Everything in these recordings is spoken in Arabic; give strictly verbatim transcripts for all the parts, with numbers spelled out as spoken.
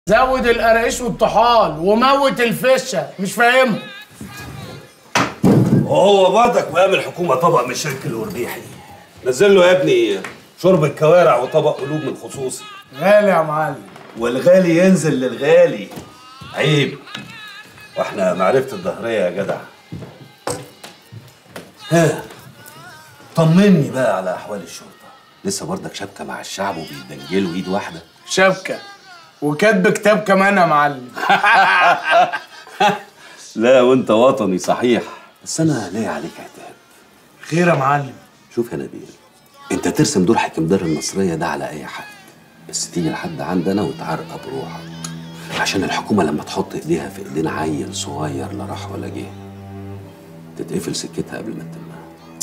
زود القراقيش والطحال وموت الفشه، مش فاهمها. وهو برضك مقام الحكومه طبق مشاكل وربيحي. نزل له يا ابني شرب الكوارع وطبق قلوب من خصوصي. غالي يا معلم. والغالي ينزل للغالي. عيب. واحنا معرفة الظهرية يا جدع. ها طمني بقى على احوال الشرطة. لسه برضك شبكة مع الشعب وبيتدنجلوا ايد واحدة؟ شبكة وكاتب كتاب كمان يا معلم. لا وانت وطني صحيح، بس انا ليه عليك عتاب. خير يا معلم. شوف يا نبيل، انت ترسم دور حكيم دار النصرية ده على اي حد، بس تيجي لحد عندنا وتعرقب بروحك، عشان الحكومة لما تحط ايديها في ايدين عيل صغير لا راح ولا جه تتقفل سكتها قبل ما تتمها.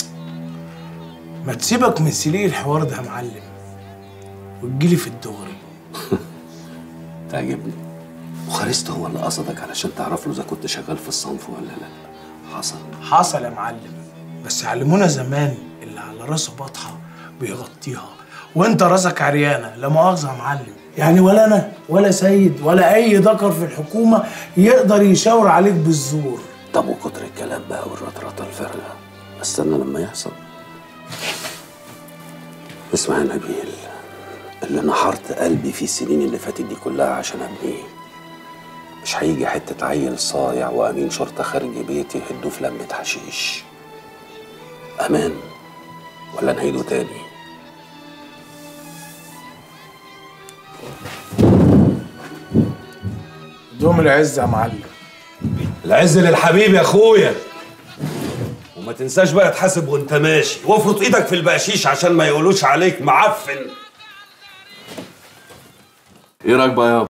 ما تسيبك من سليق الحوار ده يا معلم وتجيلي في الدغري. تعجبني. بوخارست هو اللي قصدك علشان تعرف له اذا كنت شغال في الصنف ولا لا. حصل حصل يا معلم، بس علمونا زمان اللي على راسه بطحه بيغطيها وانت راسك عريانه. لا مؤاخذه يا معلم، يعني ولا انا ولا سيد ولا اي ذكر في الحكومه يقدر يشاور عليك بالزور. طب وكتر الكلام بقى والرطرطه الفارغه، استنى لما يحصل. اسمع يا نبيل، اللي نحرت قلبي فيه السنين اللي فاتت دي كلها عشان ابنيه، مش هيجي حته عيل صايع وامين شرطه خارج بيتي يهدوه في لمه حشيش. امان ولا نعيده تاني؟ دوم العز يا معلم. العز للحبيب يا اخويا. وما تنساش بقى تحاسب وانت ماشي، وافرط ايدك في البقشيش عشان ما يقولوش عليك معفن. ايه رايك بقى يابا؟